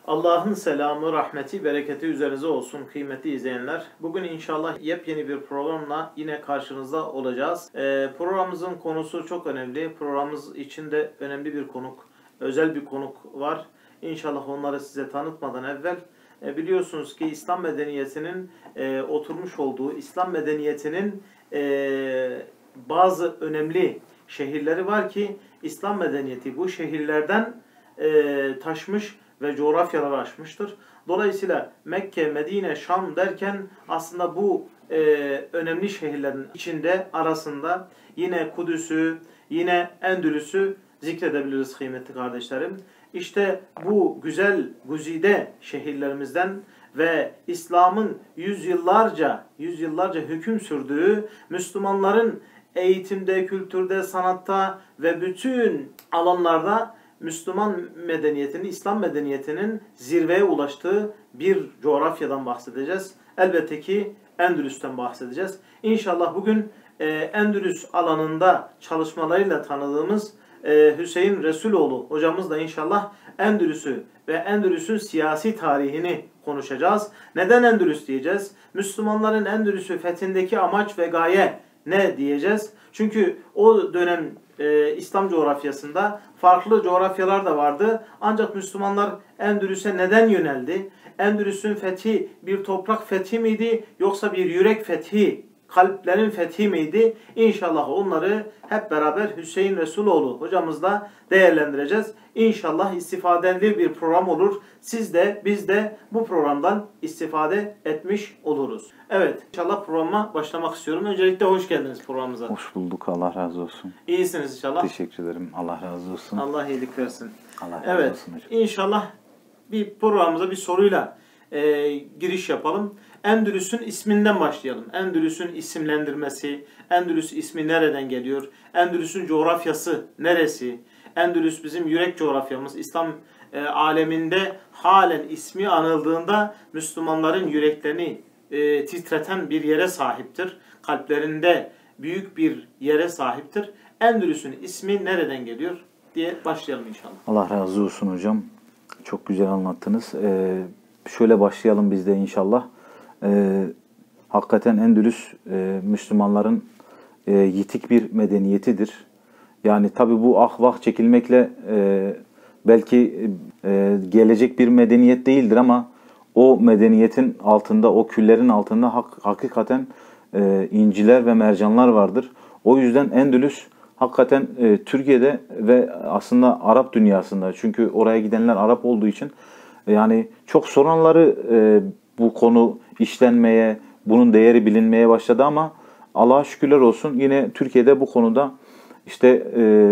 Allah'ın selamı, rahmeti, bereketi üzerinize olsun kıymetli izleyenler. Bugün inşallah yepyeni bir programla yine karşınızda olacağız. Programımızın konusu çok önemli. Programımız içinde önemli bir konuk, özel bir konuk var. İnşallah onları size tanıtmadan evvel biliyorsunuz ki İslam medeniyetinin oturmuş olduğu, İslam medeniyetinin bazı önemli şehirleri var ki İslam medeniyeti bu şehirlerden taşmış ve coğrafyalar açmıştır. Dolayısıyla Mekke, Medine, Şam derken aslında bu önemli şehirlerin içinde arasında yine Kudüs'ü, yine Endülüs'ü zikredebiliriz kıymetli kardeşlerim. İşte bu güzel güzide şehirlerimizden ve İslam'ın yüzyıllarca hüküm sürdüğü, Müslümanların eğitimde, kültürde, sanatta ve bütün alanlarda Müslüman medeniyetinin, İslam medeniyetinin zirveye ulaştığı bir coğrafyadan bahsedeceğiz. Elbette ki Endülüs'ten bahsedeceğiz. İnşallah bugün Endülüs alanında çalışmalarıyla tanıdığımız Hüseyin Resuloğlu hocamızla inşallah Endülüs'ü ve Endülüs'ün siyasi tarihini konuşacağız. Neden Endülüs diyeceğiz? Müslümanların Endülüs'ü fethindeki amaç ve gaye ne diyeceğiz? Çünkü o dönem İslam coğrafyasında farklı coğrafyalar da vardı. Ancak Müslümanlar Endülüs'e neden yöneldi? Endülüs'ün fethi bir toprak fethi miydi yoksa bir yürek fethi, kalplerin fethi miydi? İnşallah onları hep beraber Hüseyin Resuloğlu hocamızla değerlendireceğiz. İnşallah istifadeli bir program olur. Siz de biz de bu programdan istifade etmiş oluruz. Evet, inşallah programa başlamak istiyorum. Öncelikle hoş geldiniz programımıza. Hoş bulduk. Allah razı olsun. İyisiniz inşallah. Teşekkür ederim. Allah razı olsun. Allah iyilik versin. Allah razı olsun hocam. İnşallah bir programımıza bir soruyla giriş yapalım. Endülüs'ün isminden başlayalım. Endülüs'ün isimlendirmesi, Endülüs ismi nereden geliyor? Endülüs'ün coğrafyası neresi? Endülüs bizim yürek coğrafyamız. İslam aleminde halen ismi anıldığında Müslümanların yüreklerini titreten bir yere sahiptir. Kalplerinde büyük bir yere sahiptir. Endülüs'ün ismi nereden geliyor diye başlayalım inşallah. Allah razı olsun hocam. Çok güzel anlattınız. Şöyle başlayalım biz de inşallah. Hakikaten Endülüs Müslümanların yitik bir medeniyetidir. Yani tabi bu vah çekilmekle belki gelecek bir medeniyet değildir ama o medeniyetin altında, o küllerin altında hakikaten inciler ve mercanlar vardır. O yüzden Endülüs hakikaten Türkiye'de ve aslında Arap dünyasında, çünkü oraya gidenler Arap olduğu için yani çok soranları bu konu işlenmeye, bunun değeri bilinmeye başladı ama Allah'a şükürler olsun yine Türkiye'de bu konuda işte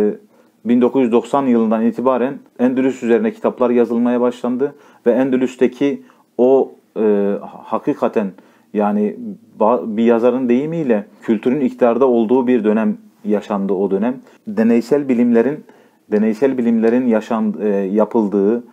1990 yılından itibaren Endülüs üzerine kitaplar yazılmaya başlandı ve Endülüs'teki o hakikaten yani bir yazarın deyimiyle kültürün iktidarda olduğu bir dönem yaşandı o dönem. Deneysel bilimlerin yapıldığı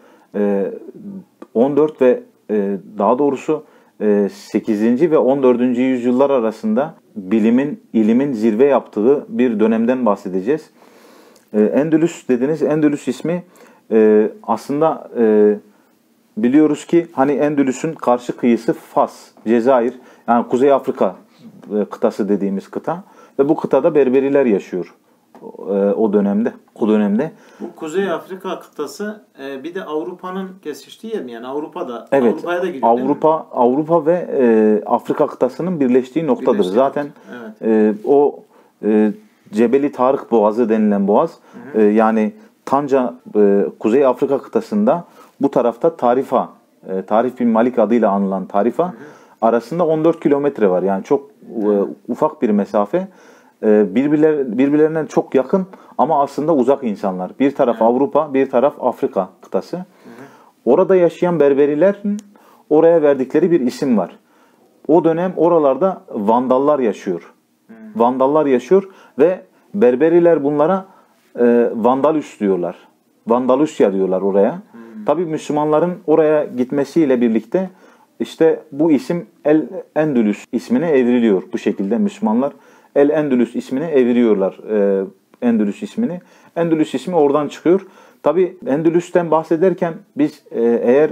14 ve daha doğrusu 8. ve 14. yüzyıllar arasında ilimin zirve yaptığı bir dönemden bahsedeceğiz. Endülüs dediniz. Endülüs ismi aslında biliyoruz ki hani Endülüs'ün karşı kıyısı Fas, Cezayir, yani Kuzey Afrika kıtası dediğimiz kıta ve bu kıtada Berberiler yaşıyor o dönemde. Bu Kuzey Afrika kıtası bir de Avrupa'nın kesiştiği yer mi? Yani Avrupa'da, evet, Avrupa'ya da gidiyor. Avrupa ve Afrika kıtasının birleştiği noktadır. Zaten evet. O Cebeli Tarık Boğazı denilen boğaz, yani Tanca Kuzey Afrika kıtasında bu tarafta Tarif bin Malik adıyla anılan Tarifa arasında 14 kilometre var. Yani çok ufak bir mesafe. Birbirlerinden çok yakın ama aslında uzak insanlar. Bir taraf Avrupa, bir taraf Afrika kıtası. Orada yaşayan Berberilerin oraya verdikleri bir isim var. O dönem oralarda Vandallar yaşıyor. Vandallar yaşıyor ve Berberiler bunlara Vandalus diyorlar. Vandalusya diyorlar oraya. Tabii Müslümanların oraya gitmesiyle birlikte işte bu isim El Endülüs ismine evriliyor bu şekilde Müslümanlar. El Endülüs ismini eviriyorlar, Endülüs ismini. Endülüs ismi oradan çıkıyor. Tabi Endülüs'ten bahsederken biz eğer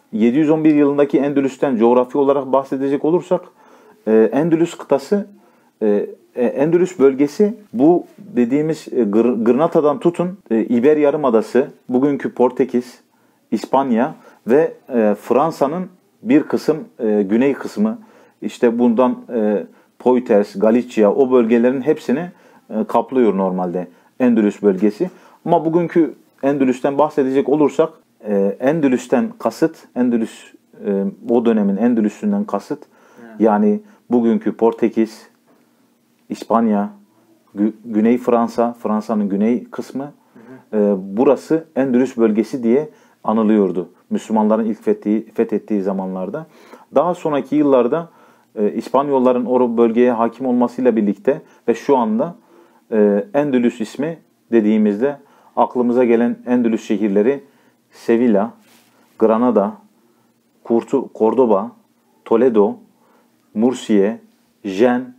711 yılındaki Endülüs'ten coğrafi olarak bahsedecek olursak Endülüs kıtası, Endülüs bölgesi bu dediğimiz Gırnata'dan tutun İber Yarımadası, bugünkü Portekiz, İspanya ve Fransa'nın bir kısım güney kısmı, işte bundan Poitiers, Galicia, o bölgelerin hepsini kaplıyor normalde Endülüs bölgesi. Ama bugünkü Endülüs'ten bahsedecek olursak Endülüs'ten kasıt, Endülüs o dönemin Endülüs'ünden kasıt yani bugünkü Portekiz, İspanya, Güney Fransa, Fransa'nın güney kısmı, burası Endülüs bölgesi diye anılıyordu Müslümanların ilk fethettiği zamanlarda. Daha sonraki yıllarda İspanyolların o bölgeye hakim olmasıyla birlikte ve şu anda Endülüs ismi dediğimizde aklımıza gelen Endülüs şehirleri Sevilla, Granada, Cordoba, Toledo, Mursiye, Jen,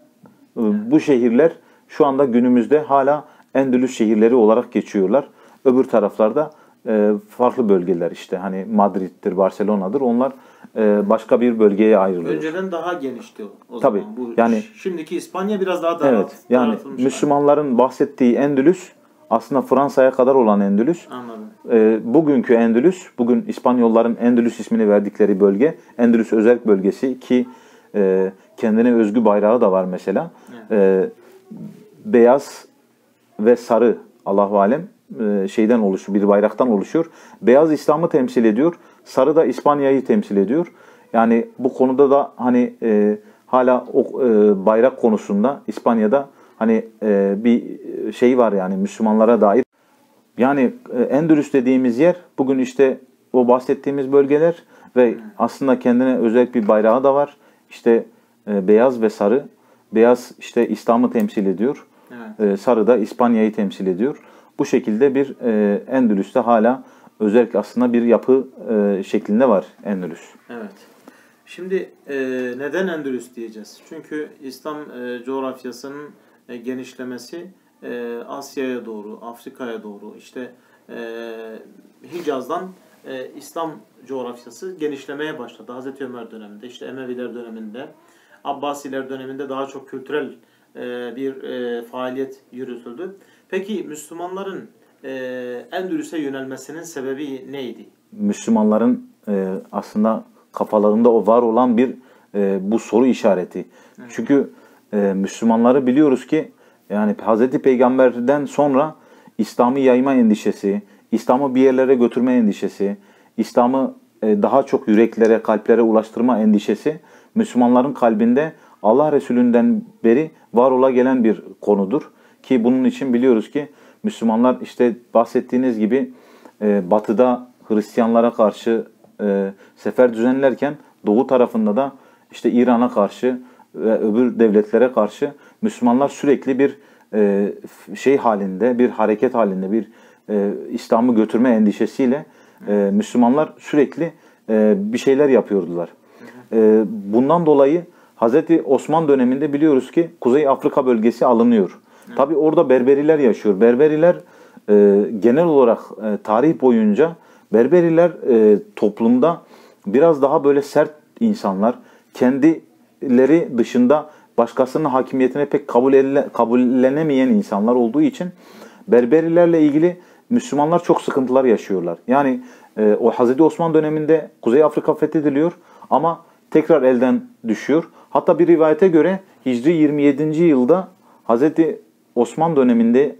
bu şehirler şu anda günümüzde hala Endülüs şehirleri olarak geçiyorlar. Öbür taraflarda farklı bölgeler, işte hani Madrid'dir, Barcelona'dır. Onlar başka bir bölgeye ayrılıyor. Önceden daha genişti o Tabii, zaman. Bu, yani şimdiki İspanya biraz daha evet, yani Müslümanların bahsettiği Endülüs aslında Fransa'ya kadar olan Endülüs. Anladım. Bugünkü Endülüs, bugün İspanyolların Endülüs ismini verdikleri bölge, Endülüs Özerk Bölgesi ki kendine özgü bayrağı da var mesela. Evet. Beyaz ve sarı, Allahu alem, şeyden oluşuyor, bir bayraktan oluşuyor. Beyaz İslam'ı temsil ediyor, sarı da İspanya'yı temsil ediyor. Yani bu konuda da hani hala o bayrak konusunda İspanya'da hani bir şey var yani Müslümanlara dair. Yani Endülüs dediğimiz yer bugün işte o bahsettiğimiz bölgeler ve aslında kendine özel bir bayrağı da var. İşte beyaz ve sarı. Beyaz işte İslam'ı temsil ediyor. Evet. Sarı da İspanya'yı temsil ediyor. Bu şekilde bir Endülüs'te hala özellikle aslında bir yapı şeklinde var Endülüs. Evet. Şimdi neden Endülüs diyeceğiz? Çünkü İslam coğrafyasının genişlemesi Asya'ya doğru, Afrika'ya doğru, işte Hicaz'dan İslam coğrafyası genişlemeye başladı. Hazreti Ömer döneminde, işte Emeviler döneminde, Abbasiler döneminde daha çok kültürel bir faaliyet yürütüldü. Peki Müslümanların Endülüs'e yönelmesinin sebebi neydi? Müslümanların aslında kafalarında o var olan bir bu soru işareti. Evet. Çünkü Müslümanları biliyoruz ki yani Hazreti Peygamber'den sonra İslam'ı yayma endişesi, İslam'ı bir yerlere götürme endişesi, İslam'ı daha çok yüreklere, kalplere ulaştırma endişesi Müslümanların kalbinde Allah Resulü'nden beri var ola gelen bir konudur. Ki bunun için biliyoruz ki Müslümanlar işte bahsettiğiniz gibi batıda Hristiyanlara karşı sefer düzenlerken doğu tarafında da işte İran'a karşı ve öbür devletlere karşı Müslümanlar sürekli bir şey halinde, bir hareket halinde, bir İslam'ı götürme endişesiyle Müslümanlar sürekli bir şeyler yapıyordular. Bundan dolayı Hazreti Osman döneminde biliyoruz ki Kuzey Afrika bölgesi alınıyor. Tabi orada Berberiler yaşıyor. Berberiler genel olarak tarih boyunca Berberiler toplumda biraz daha böyle sert insanlar, kendileri dışında başkasının hakimiyetine pek kabullenemeyen insanlar olduğu için Berberilerle ilgili Müslümanlar çok sıkıntılar yaşıyorlar. Yani o Hazreti Osman döneminde Kuzey Afrika fethediliyor ama tekrar elden düşüyor. Hatta bir rivayete göre Hicri 27. yılda Hazreti Osman döneminde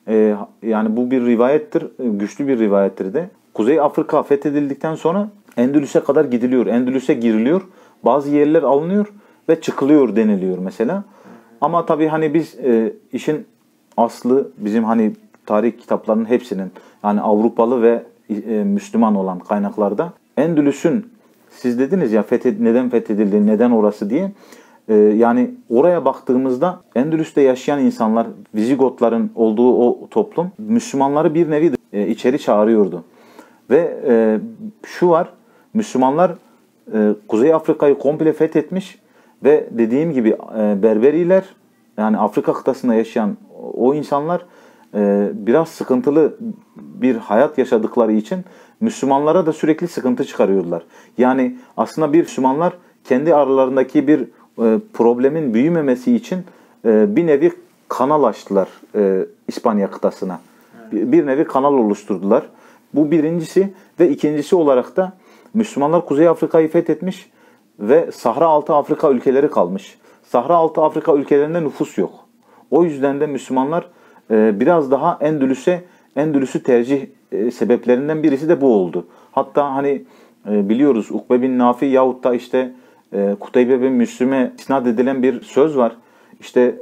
yani bu bir rivayettir, güçlü bir rivayettir de. Kuzey Afrika fethedildikten sonra Endülüs'e kadar gidiliyor. Endülüs'e giriliyor. Bazı yerler alınıyor ve çıkılıyor deniliyor mesela. Ama tabii hani biz işin aslı bizim hani tarih kitaplarının hepsinin yani Avrupalı ve Müslüman olan kaynaklarda Endülüs'ün siz dediniz ya neden fethedildi, neden orası diye. Yani oraya baktığımızda Endülüs'te yaşayan insanlar, Vizigotların olduğu o toplum Müslümanları bir nevi içeri çağırıyordu. Ve şu var, Müslümanlar Kuzey Afrika'yı komple fethetmiş ve dediğim gibi Berberiler yani Afrika kıtasında yaşayan o insanlar biraz sıkıntılı bir hayat yaşadıkları için Müslümanlara da sürekli sıkıntı çıkarıyorlar. Yani aslında bir Müslümanlar kendi aralarındaki bir problemin büyümemesi için bir nevi kanal açtılar İspanya kıtasına. Bir nevi kanal oluşturdular. Bu birincisi ve ikincisi olarak da Müslümanlar Kuzey Afrika'yı fethetmiş ve Sahra Altı Afrika ülkeleri kalmış. Sahra Altı Afrika ülkelerinde nüfus yok. O yüzden de Müslümanlar biraz daha Endülüs'ü tercih sebeplerinden birisi de bu oldu. Hatta hani biliyoruz Ukbe bin Nafi yahut da işte Kuteybe bin Müslüm'e isnat edilen bir söz var. İşte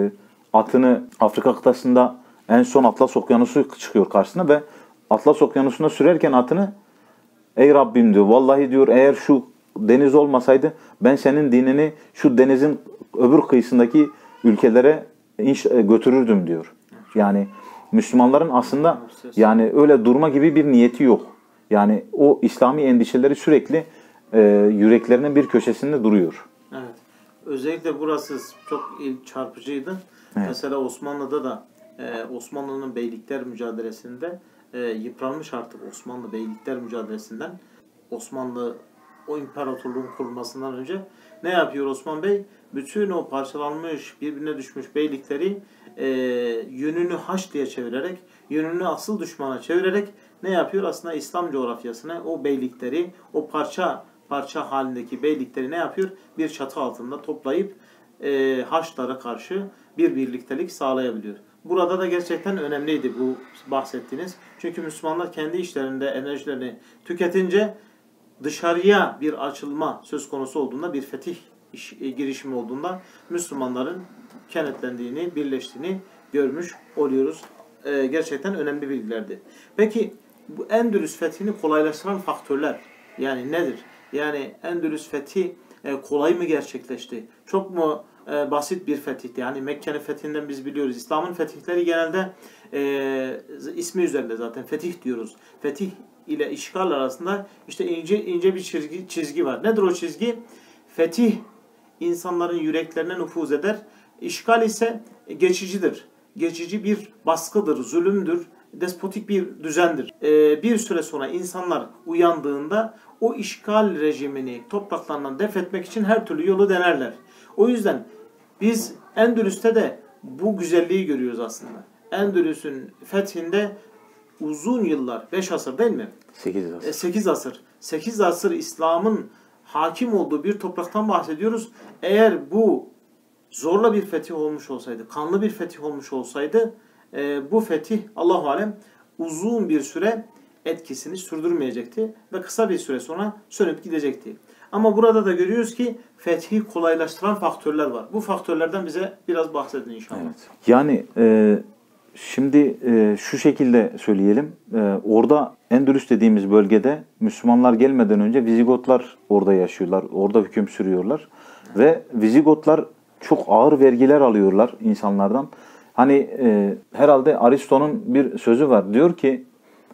atını Afrika kıtasında en son Atlas Okyanusu çıkıyor karşısına ve Atlas Okyanusu'na sürerken atını ey Rabbim diyor vallahi diyor eğer şu deniz olmasaydı ben senin dinini şu denizin öbür kıyısındaki ülkelere götürürdüm diyor. Yani Müslümanların aslında yani öyle durma gibi bir niyeti yok. Yani o İslami endişeleri sürekli yüreklerinin bir köşesinde duruyor. Evet. Özellikle burası çok çarpıcıydı. Evet. Mesela Osmanlı'da da Osmanlı'nın beylikler mücadelesinde yıpranmış artık Osmanlı beylikler mücadelesinden Osmanlı o imparatorluğun kurulmasından önce ne yapıyor Osman Bey? Bütün o parçalanmış, birbirine düşmüş beylikleri yönünü Haçlı'ya çevirerek, yönünü asıl düşmana çevirerek ne yapıyor? Aslında İslam coğrafyasına o beylikleri, o parça halindeki beylikleri ne yapıyor? Bir çatı altında toplayıp Haçlılara karşı bir birliktelik sağlayabiliyor. Burada da gerçekten önemliydi bu bahsettiğiniz. Çünkü Müslümanlar kendi işlerinde enerjilerini tüketince dışarıya bir açılma söz konusu olduğunda, bir fetih girişimi olduğunda Müslümanların kenetlendiğini, birleştiğini görmüş oluyoruz. Gerçekten önemli bilgilerdi. Peki bu Endülüs fethini kolaylaştıran faktörler yani nedir? Yani Endülüs fethi kolay mı gerçekleşti? Çok mu basit bir fetihti? Yani Mekke'nin fethinden biz biliyoruz. İslam'ın fetihleri genelde ismi üzerinde zaten fetih diyoruz. Fetih ile işgal arasında işte ince bir çizgi var. Nedir o çizgi? Fetih insanların yüreklerine nüfuz eder. İşgal ise geçicidir. Geçici bir baskıdır, zulümdür, despotik bir düzendir. Bir süre sonra insanlar uyandığında o işgal rejimini topraklarından def etmek için her türlü yolu denerler. O yüzden biz Endülüs'te de bu güzelliği görüyoruz aslında. Endülüs'ün fethinde uzun yıllar, 5 asır değil mi? 8 asır. 8 asır. 8 asır İslam'ın hakim olduğu bir topraktan bahsediyoruz. Eğer bu zorla bir fetih olmuş olsaydı, kanlı bir fetih olmuş olsaydı bu fetih Allahu alem uzun bir süre etkisini sürdürmeyecekti ve kısa bir süre sonra sönüp gidecekti. Ama burada da görüyoruz ki fethi kolaylaştıran faktörler var. Bu faktörlerden bize biraz bahsedin inşallah. Evet. Yani şimdi şu şekilde söyleyelim. Orada Endülüs dediğimiz bölgede Müslümanlar gelmeden önce Vizigotlar orada yaşıyorlar. Orada hüküm sürüyorlar. Ve Vizigotlar çok ağır vergiler alıyorlar insanlardan. Hani herhalde Aristo'nun bir sözü var. Diyor ki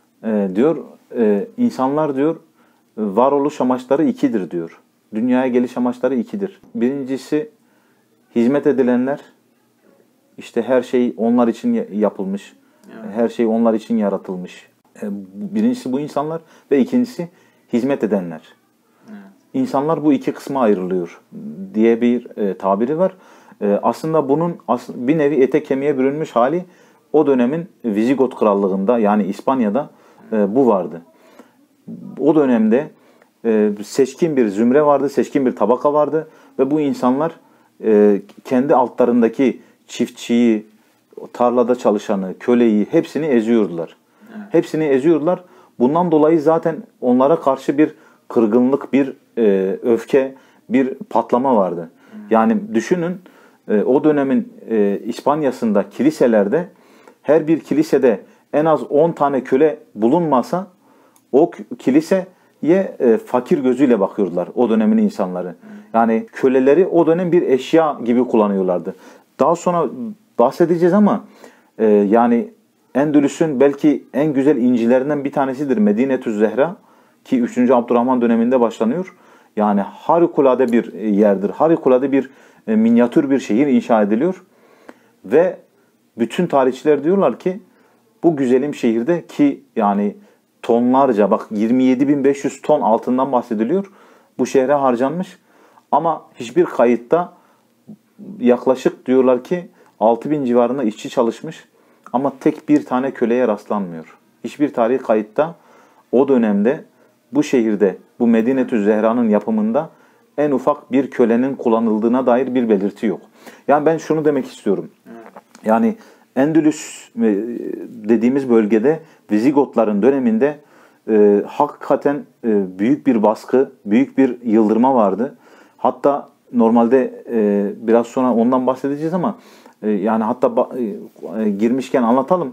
insanlar diyor varoluş amaçları ikidir diyor. Dünyaya geliş amaçları ikidir. Birincisi hizmet edilenler. İşte her şey onlar için yapılmış. Evet. Her şey onlar için yaratılmış. Birincisi bu insanlar ve ikincisi hizmet edenler. Evet. İnsanlar bu iki kısma ayrılıyor diye bir tabiri var. Aslında bunun bir nevi ete kemiğe bürünmüş hali o dönemin Vizigot Krallığı'nda yani İspanya'da bu vardı. O dönemde seçkin bir zümre vardı, seçkin bir tabaka vardı ve bu insanlar kendi altlarındaki çiftçiyi, tarlada çalışanı, köleyi hepsini eziyordular. Evet. Hepsini eziyordular. Bundan dolayı zaten onlara karşı bir kırgınlık, bir öfke, bir patlama vardı. Yani düşünün o dönemin İspanya'sında kiliselerde her bir kilisede en az 10 tane köle bulunmasa o kiliseye fakir gözüyle bakıyordular o dönemin insanları. Yani köleleri o dönem bir eşya gibi kullanıyorlardı. Daha sonra bahsedeceğiz ama yani Endülüs'ün belki en güzel incilerinden bir tanesidir Medine-tü Zehra ki 3. Abdurrahman döneminde başlanıyor. Yani harikulade bir yerdir. Harikulade bir minyatür bir şehir inşa ediliyor. Ve bütün tarihçiler diyorlar ki bu güzelim şehirde ki yani tonlarca, bak 27.500 ton altından bahsediliyor. Bu şehre harcanmış. Ama hiçbir kayıtta yaklaşık diyorlar ki 6.000 civarında işçi çalışmış. Ama tek bir tane köleye rastlanmıyor. Hiçbir tarihi kayıtta o dönemde bu şehirde, bu Medine-tü Zehra'nın yapımında en ufak bir kölenin kullanıldığına dair bir belirti yok. Yani ben şunu demek istiyorum. Yani Endülüs dediğimiz bölgede Vizigotların döneminde hakikaten büyük bir baskı, büyük bir yıldırma vardı. Hatta normalde biraz sonra ondan bahsedeceğiz ama yani hatta girmişken anlatalım.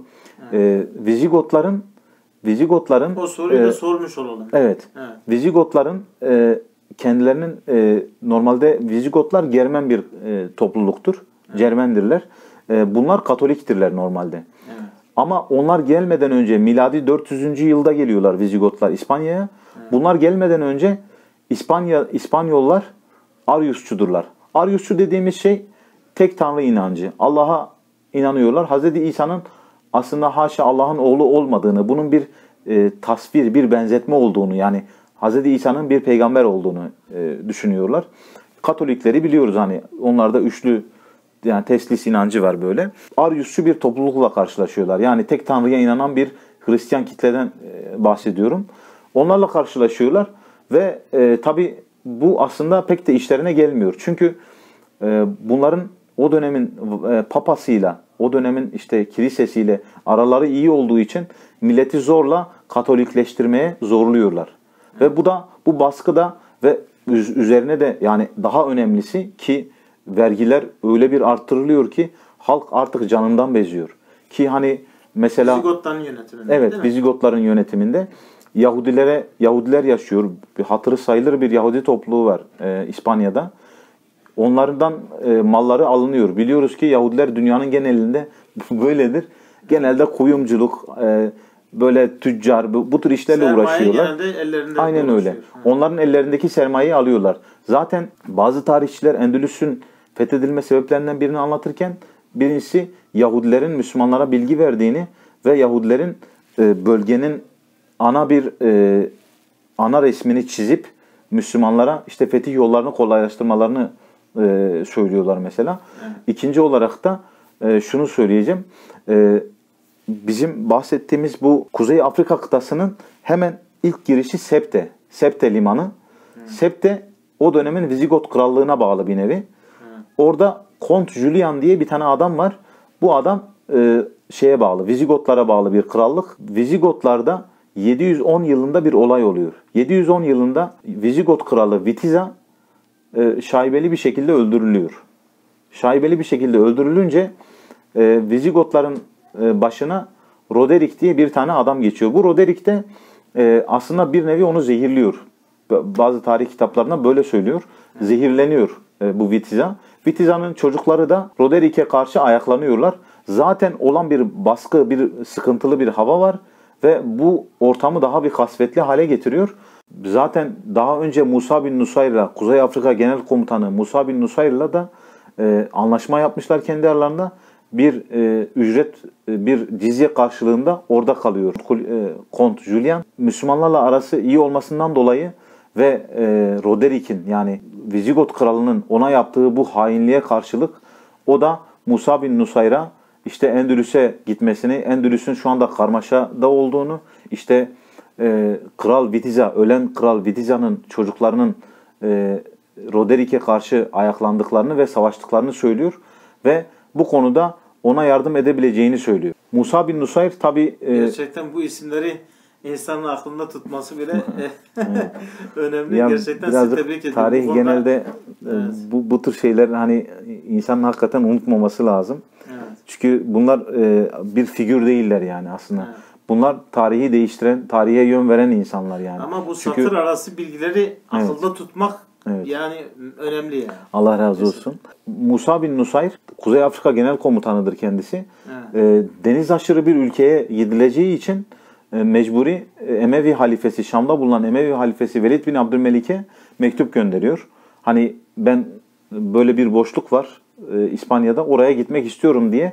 Vizigotların o soruyu da sormuş olalım. Evet. Vizigotların kendilerinin normalde Vizigotlar Germen bir topluluktur. Cermendirler. Bunlar Katoliktirler normalde. Evet. Ama onlar gelmeden önce miladi 400. yılda geliyorlar Vizigotlar İspanya'ya. Evet. Bunlar gelmeden önce İspanyollar Ariusçudurlar. Ariusçu dediğimiz şey tek tanrı inancı. Allah'a inanıyorlar. Hz. İsa'nın aslında haşa Allah'ın oğlu olmadığını, bunun bir tasvir, bir benzetme olduğunu, yani Hz. İsa'nın bir peygamber olduğunu düşünüyorlar. Katolikleri biliyoruz, hani onlarda üçlü, yani teslis inancı var böyle. Ariusçu bir toplulukla karşılaşıyorlar. Yani tek tanrıya inanan bir Hristiyan kitleden bahsediyorum. Onlarla karşılaşıyorlar ve tabi bu aslında pek de işlerine gelmiyor. Çünkü bunların o dönemin papasıyla, o dönemin işte kilisesiyle araları iyi olduğu için milleti zorla Katolikleştirmeye zorluyorlar. Ve bu baskı da ve üzerine de, yani daha önemlisi ki vergiler öyle bir arttırılıyor ki halk artık canından beziyor. Ki hani mesela Vizigotların yönetiminde. Evet, Vizigotların yönetiminde Yahudiler yaşıyor. Bir hatırı sayılır bir Yahudi topluluğu var İspanya'da. Onlardan malları alınıyor. Biliyoruz ki Yahudiler dünyanın genelinde böyledir. Genelde kuyumculuk, böyle tüccar, bu tür işlerle sermaye uğraşıyorlar. Genelde ellerinde Aynen öyle. Onların ellerindeki sermayeyi alıyorlar. Zaten bazı tarihçiler Endülüs'ün fethedilme sebeplerinden birini anlatırken birincisi Yahudilerin Müslümanlara bilgi verdiğini ve Yahudilerin bölgenin ana resmini çizip Müslümanlara işte fetih yollarını kolaylaştırmalarını söylüyorlar mesela. Evet. İkinci olarak da şunu söyleyeceğim. Bizim bahsettiğimiz bu Kuzey Afrika kıtasının hemen ilk girişi Septe. Septe limanı. Septe o dönemin Vizigot krallığına bağlı bir nevi. Orada Kont Julian diye bir tane adam var. Bu adam şeye bağlı, Vizigotlara bağlı bir krallık. Vizigotlarda 710 yılında bir olay oluyor. 710 yılında Vizigot kralı Vitiza şaibeli bir şekilde öldürülüyor. Şaibeli bir şekilde öldürülünce Vizigotların başına Roderick diye bir tane adam geçiyor. Bu Roderick de aslında bir nevi onu zehirliyor. Bazı tarih kitaplarında böyle söylüyor. Zehirleniyor bu Vitiza. Vitiza'nın çocukları da Roderick'e karşı ayaklanıyorlar. Zaten olan bir baskı, bir sıkıntılı bir hava var ve bu ortamı daha bir kasvetli hale getiriyor. Zaten daha önce Musa bin Nusayr'la, Kuzey Afrika Genel Komutanı Musa bin Nusayr'la da anlaşma yapmışlar kendi aralarında. Bir ücret, bir cizye karşılığında orada kalıyor Kont Julian. Müslümanlarla arası iyi olmasından dolayı ve Roderick'in, yani Vizigot kralının ona yaptığı bu hainliğe karşılık o da Musa bin Nusayr'a işte Endülüs'e gitmesini, Endülüs'ün şu anda karmaşada olduğunu, işte Kral Vitiza, ölen Kral Vitiza'nın çocuklarının Roderick'e karşı ayaklandıklarını ve savaştıklarını söylüyor ve bu konuda ona yardım edebileceğini söylüyor. Musa bin Nusayr tabi gerçekten bu isimleri insanın aklında tutması bile önemli. Ya gerçekten sizi tebrik ediyorum. Tarih genelde bu tür şeyler hani insanın hakikaten unutmaması lazım. Evet. Çünkü bunlar bir figür değiller yani aslında. Evet. Bunlar tarihi değiştiren, tarihe yön veren insanlar yani. Ama bu satır arası bilgileri akılda tutmak yani önemli yani. Allah razı olsun. Musa bin Nusayr, Kuzey Afrika Genel Komutanı'dır kendisi. Evet. Deniz aşırı bir ülkeye gidileceği için mecburi Emevi halifesi, Şam'da bulunan Emevi halifesi Velid bin Abdülmelik'e mektup gönderiyor. Hani ben böyle bir boşluk var İspanya'da, oraya gitmek istiyorum diye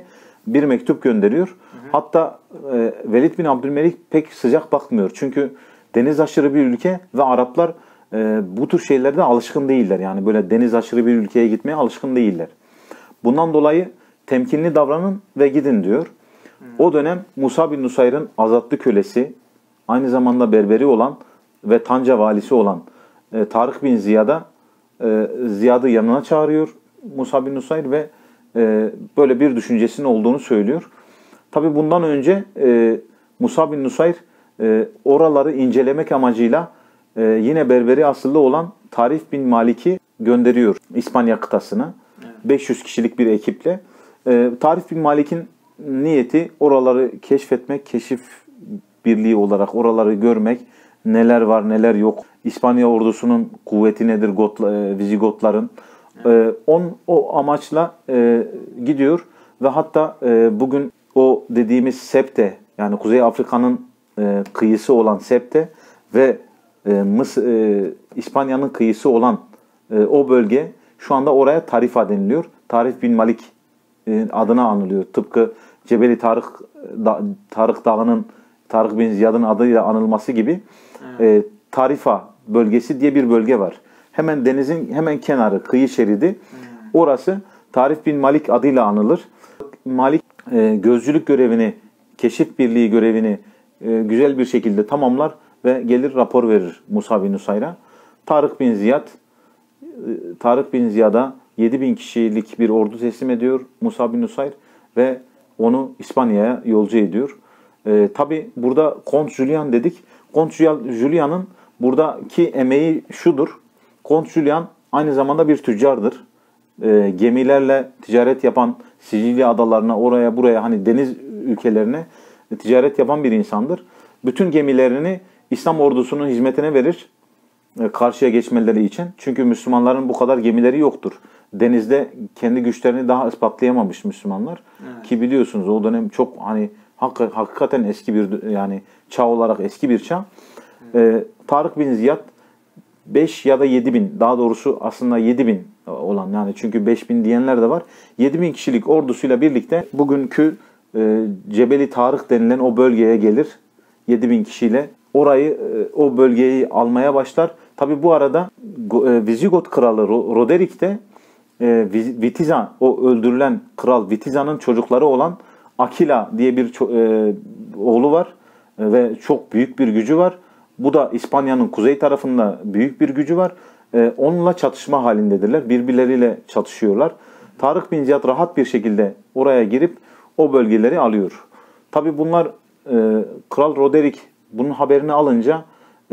bir mektup gönderiyor. Hatta Velid bin Abdülmelik pek sıcak bakmıyor. Çünkü deniz aşırı bir ülke ve Araplar bu tür şeylerde alışkın değiller. Yani böyle deniz aşırı bir ülkeye gitmeye alışkın değiller. Bundan dolayı temkinli davranın ve gidin diyor. O dönem Musa bin Nusayr'ın azatlı kölesi, aynı zamanda berberi olan ve Tanca valisi olan Tarık bin Ziyad'ı yanına çağırıyor Musa bin Nusayr ve böyle bir düşüncesinin olduğunu söylüyor. Tabi bundan önce Musa bin Nusayr oraları incelemek amacıyla yine berberi asıllı olan Tarif bin Malik'i gönderiyor İspanya kıtasına. 500 kişilik bir ekiple. Tarif bin Malik'in niyeti oraları keşfetmek, keşif birliği olarak oraları görmek, neler var neler yok. İspanya ordusunun kuvveti nedir, Vizigotların. O amaçla gidiyor ve hatta bugün o dediğimiz Septe, yani Kuzey Afrika'nın kıyısı olan Septe ve İspanya'nın kıyısı olan o bölge şu anda oraya Tarifa deniliyor. Tarif bin Malik adına anılıyor. Tıpkı Cebeli Tarık Dağı'nın Tarık bin Ziyad'ın adıyla anılması gibi Tarifa bölgesi diye bir bölge var. Hemen denizin hemen kenarı, kıyı şeridi. Orası Tarif bin Malik adıyla anılır. Malik gözcülük görevini, keşif birliği görevini güzel bir şekilde tamamlar ve gelir rapor verir Musa bin Nusayr'a. Tarık bin Ziyad'a 7000 kişilik bir ordu teslim ediyor Musa bin Nusayr ve onu İspanya'ya yolcu ediyor. Tabi burada Kont Julian dedik. Kont Julian'ın buradaki emeği şudur. Kont Julian aynı zamanda bir tüccardır. Gemilerle ticaret yapan, Sicilya adalarına, oraya buraya, hani deniz ülkelerine ticaret yapan bir insandır. Bütün gemilerini İslam ordusunun hizmetine verir karşıya geçmeleri için. Çünkü Müslümanların bu kadar gemileri yoktur. Denizde kendi güçlerini daha ispatlayamamış Müslümanlar. Evet. Ki biliyorsunuz o dönem çok hani hakikaten eski bir, yani çağ olarak eski bir çağ. Tarık bin Ziyad 5 ya da 7000, daha doğrusu aslında 7000 olan, yani çünkü 5000 diyenler de var. 7000 kişilik ordusuyla birlikte bugünkü Cebeli Tarık denilen o bölgeye gelir. 7000 kişiyle orayı, o bölgeyi almaya başlar. Tabi bu arada Vizigot kralı Roderick de Vitiza, o öldürülen kral Vitiza'nın çocukları olan Akila diye bir oğlu var ve çok büyük bir gücü var. Bu da İspanya'nın kuzey tarafında büyük bir gücü var. Onunla çatışma halindedirler. Birbirleriyle çatışıyorlar. Tarık bin Ziyad rahat bir şekilde oraya girip o bölgeleri alıyor. Tabi bunlar Kral Roderick bunun haberini alınca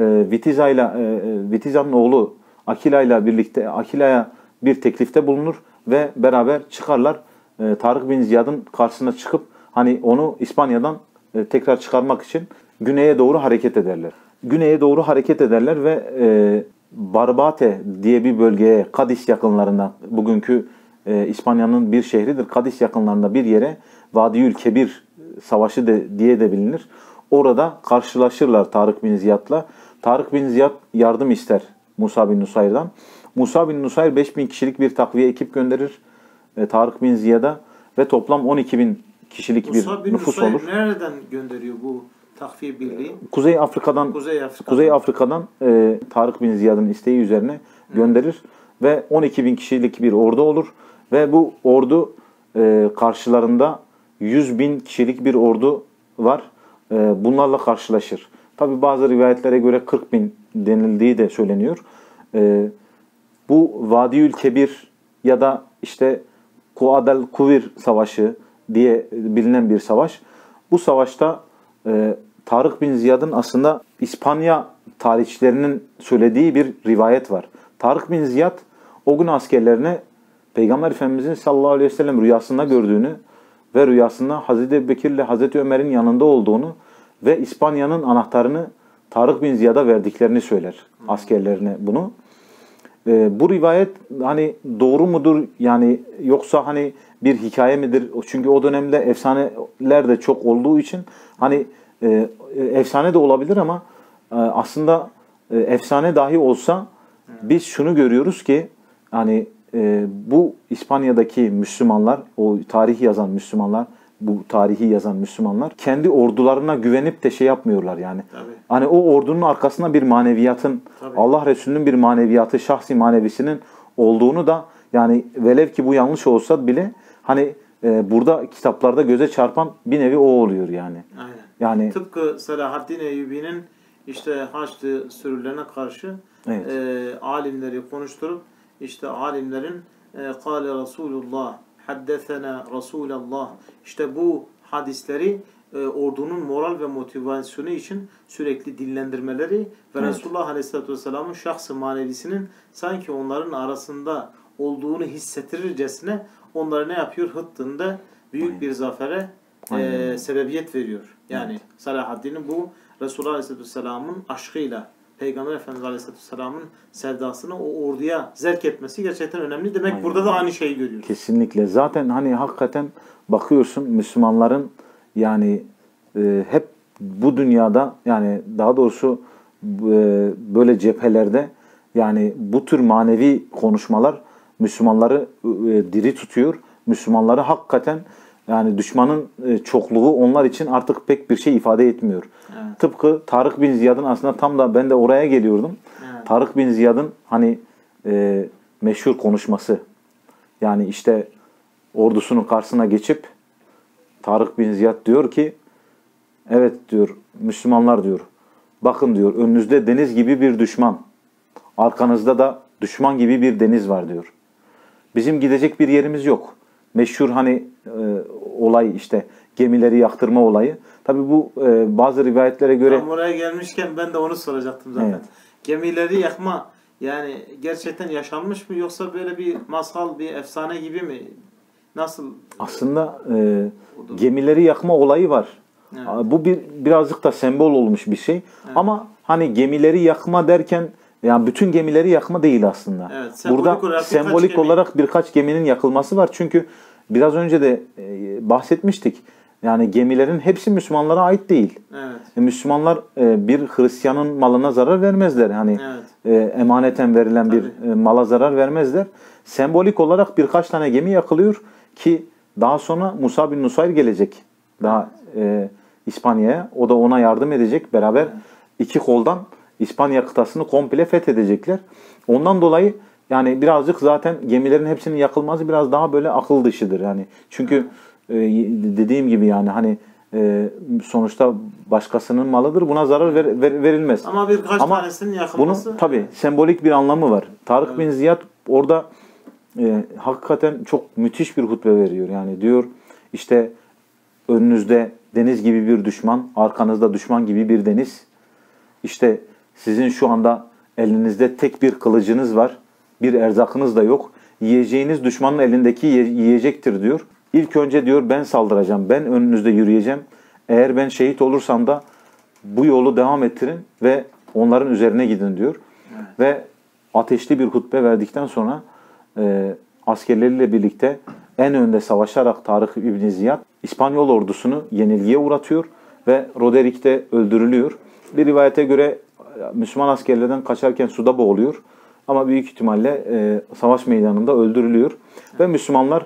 Vitiza'nın oğlu Akila ile birlikte Akila'ya bir teklifte bulunur ve beraber çıkarlar. Tarık bin Ziyad'ın karşısına çıkıp hani onu İspanya'dan tekrar çıkarmak için güneye doğru hareket ederler. Güneye doğru hareket ederler ve Barbate diye bir bölgeye, Kadis yakınlarında, bugünkü İspanya'nın bir şehridir. Kadis yakınlarında bir yere, Vadiül Kebir Savaşı diye de bilinir. Orada karşılaşırlar Tarık bin Ziyad'la. Tarık bin Ziyad yardım ister Musa bin Nusayr'dan. Musa bin Nusayr 5000 kişilik bir takviye ekip gönderir Tarık bin Ziyad'a ve toplam 12.000 kişilik bir nüfus olur. Musa bin Nusayr nereden gönderiyor bu takviye birliği? Kuzey Afrika'dan Tarık bin Ziyad'ın isteği üzerine gönderir ve 12.000 kişilik bir ordu olur ve bu ordu karşılarında 100.000 kişilik bir ordu var. Bunlarla karşılaşır. Tabi bazı rivayetlere göre 40.000 denildiği de söyleniyor. Bu Vadiül Kebir ya da işte Kuadel Kuvir Savaşı diye bilinen bir savaş. Bu savaşta Tarık bin Ziyad'ın aslında İspanya tarihçilerinin söylediği bir rivayet var. Tarık bin Ziyad o gün askerlerine Peygamber Efendimizin sallallahu aleyhi ve sellem rüyasında gördüğünü ve rüyasında Hazreti Ebubekir ile Hazreti Ömer'in yanında olduğunu ve İspanya'nın anahtarını Tarık bin Ziyad'a verdiklerini söyler askerlerine bunu. Bu rivayet hani doğru mudur, yani yoksa hani bir hikaye midir? Çünkü o dönemde efsaneler de çok olduğu için hani efsane de olabilir ama aslında efsane dahi olsa biz şunu görüyoruz ki hani bu İspanya'daki Müslümanlar, o tarih yazan Müslümanlar, bu tarihi yazan Müslümanlar kendi ordularına güvenip de şey yapmıyorlar yani. Tabii. Hani o ordunun arkasında bir maneviyatın, Tabii. Allah Resulü'nün bir maneviyatı, şahsi manevisinin olduğunu da yani velev ki bu yanlış olsa bile hani burada kitaplarda göze çarpan bir nevi o oluyor yani. Aynen. Yani Tıpkı Selahaddin Eyyubi'nin işte Haçlı sürülerine karşı evet. Alimleri konuşturup işte alimlerin Kâle Resulullah haddesena Resulallah işte bu hadisleri ordunun moral ve motivasyonu için sürekli dillendirmeleri ve Evet. Resulullah Aleyhisselatü Vesselam'ın şahsı manevisinin sanki onların arasında olduğunu hissettirircesine onları ne yapıyor? Hıttında büyük Aynen. bir zafere Aynen. sebebiyet veriyor. Yani Evet. Selahaddin'in bu Resulullah Aleyhisselatü Vesselam'ın aşkıyla Peygamber Efendimiz Aleyhisselatü Vesselam'ın sevdasını o orduya zerk etmesi gerçekten önemli. Demek Aynen. burada da aynı şeyi görüyoruz. Kesinlikle. Zaten hani hakikaten bakıyorsun Müslümanların yani hep bu dünyada yani daha doğrusu böyle cephelerde yani bu tür manevi konuşmalar Müslümanları diri tutuyor. Müslümanları hakikaten yani düşmanın çokluğu onlar için artık pek bir şey ifade etmiyor. Evet. Tıpkı Tarık bin Ziyad'ın aslında tam da ben de oraya geliyordum. Evet. Tarık bin Ziyad'ın hani meşhur konuşması. Yani işte ordusunun karşısına geçip Tarık bin Ziyad diyor ki evet diyor Müslümanlar diyor. Bakın diyor önünüzde deniz gibi bir düşman. Arkanızda da düşman gibi bir deniz var diyor. Bizim gidecek bir yerimiz yok. Meşhur hani olay işte gemileri yaktırma olayı. Tabi bu bazı rivayetlere göre... Tam oraya gelmişken ben de onu soracaktım zaten. Evet. Gemileri yakma yani gerçekten yaşanmış mı yoksa böyle bir masal, bir efsane gibi mi? Nasıl? Aslında gemileri yakma olayı var. Evet. Bu birazcık da sembol olmuş bir şey. Evet. Ama hani gemileri yakma derken yani bütün gemileri yakma değil aslında. Evet, sembolik burada olarak sembolik olarak birkaç geminin yakılması var. Çünkü biraz önce de bahsetmiştik. Yani gemilerin hepsi Müslümanlara ait değil. Evet. Müslümanlar bir Hristiyanın malına zarar vermezler. Hani emaneten verilen bir mala zarar vermezler. Sembolik olarak birkaç tane gemi yakılıyor ki daha sonra Musa bin Nusayr gelecek. Daha İspanya'ya. O da ona yardım edecek. Beraber iki koldan İspanya kıtasını komple fethedecekler. Ondan dolayı yani birazcık zaten gemilerin hepsinin yakılması biraz daha böyle akıl dışıdır. Yani çünkü dediğim gibi yani hani sonuçta başkasının malıdır. Buna zarar verilmez. Ama birkaç tanesinin yakılması... Bunun tabii sembolik bir anlamı var. Tarık bin Ziyad orada hakikaten çok müthiş bir hutbe veriyor. Yani diyor işte önünüzde deniz gibi bir düşman, arkanızda düşman gibi bir deniz. İşte sizin şu anda elinizde tek bir kılıcınız var. Bir erzakınız da yok. Yiyeceğiniz düşmanın elindeki yiyecektir diyor. İlk önce diyor ben saldıracağım. Ben önünüzde yürüyeceğim. Eğer ben şehit olursam da bu yolu devam ettirin ve onların üzerine gidin diyor. Evet. Ve ateşli bir hutbe verdikten sonra askerleriyle birlikte en önde savaşarak Tarık İbni Ziyad İspanyol ordusunu yenilgiye uğratıyor ve Roderick de öldürülüyor. Bir rivayete göre Müslüman askerlerden kaçarken suda boğuluyor. Ama büyük ihtimalle savaş meydanında öldürülüyor. Ve Müslümanlar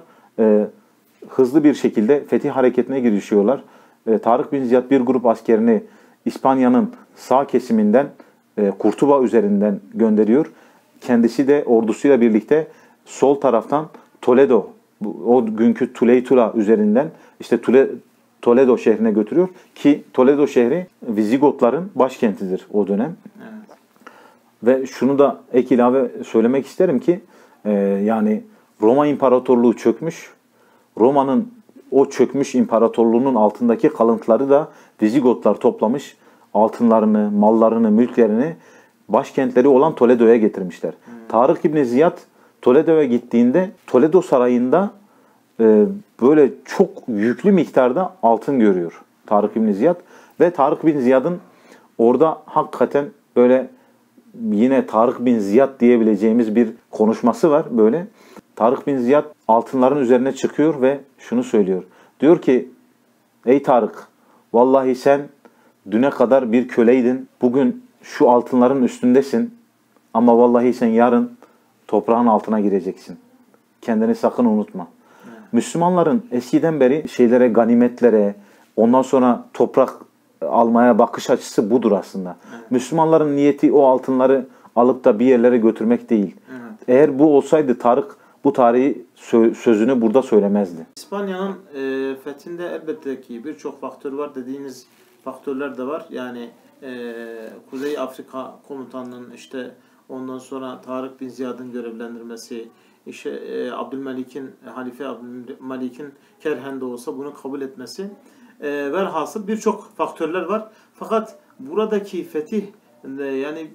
hızlı bir şekilde fetih hareketine girişiyorlar. Tarık bin Ziyad bir grup askerini İspanya'nın sağ kesiminden Kurtuba üzerinden gönderiyor. Kendisi de ordusuyla birlikte sol taraftan Toledo, o günkü Tuleytura üzerinden işte Toledo şehrine götürüyor. Ki Toledo şehri Vizigotların başkentidir o dönem. Evet. Ve şunu da ek ilave söylemek isterim ki yani Roma İmparatorluğu çökmüş. Roma'nın o çökmüş imparatorluğunun altındaki kalıntıları da Vizigotlar toplamış. Altınlarını, mallarını, mülklerini başkentleri olan Toledo'ya getirmişler. Tarık İbni Ziyad Toledo'ya gittiğinde Toledo sarayında böyle çok yüklü miktarda altın görüyor Tarık İbni Ziyad. Ve Tarık bin Ziyad'ın orada hakikaten böyle yine Tarık bin Ziyad diyebileceğimiz bir konuşması var böyle. Tarık bin Ziyad altınların üzerine çıkıyor ve şunu söylüyor. Diyor ki ey Tarık vallahi sen düne kadar bir köleydin. Bugün şu altınların üstündesin. Ama vallahi sen yarın toprağın altına gireceksin. Kendini sakın unutma. Müslümanların eskiden beri şeylere, ganimetlere, ondan sonra toprak almaya bakış açısı budur aslında. Evet. Müslümanların niyeti o altınları alıp da bir yerlere götürmek değil. Evet. Eğer bu olsaydı Tarık bu tarihi sözünü burada söylemezdi. İspanya'nın fethinde elbette ki birçok faktör var. Dediğiniz faktörler de var. Yani Kuzey Afrika Komutanlığı'nın işte ondan sonra Tarık bin Ziyad'ın görevlendirmesi, işte Abdülmelik'in, Halife Abdülmelik'in kerhen de olsa bunu kabul etmesi. Velhasıl birçok faktörler var. Fakat buradaki fetih yani